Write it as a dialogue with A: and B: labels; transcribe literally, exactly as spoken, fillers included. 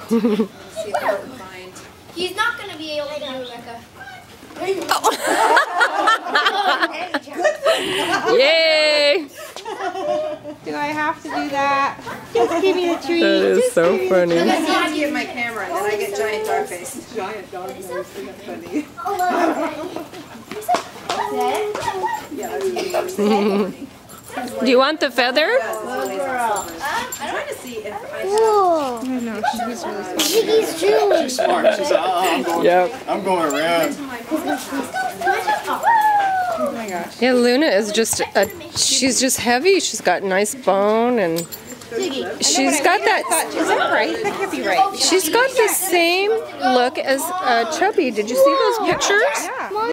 A: See if I can find.
B: He's not going to be able to do it, Rebecca.
C: Yay!
D: Do I have to do that? Just give me the treat.
C: That is so funny.
A: I have to get my camera and then I get giant dog face. Giant dog nose. That's funny.
C: Do you want the feather?
A: I'm trying to see if I have.
B: Whoa.
D: I know, she was really smart.
B: She's Julie.
E: She's smart. She's, uh, I'm going,
C: Yep.
E: I'm going around.
D: Oh my gosh.
C: Yeah, Luna is just a, she's just heavy. She's got nice bone and she's got that,
D: Is that right? That can't be right.
C: she's got the same look as uh, Chubby. Did you see those pictures?
D: Yeah.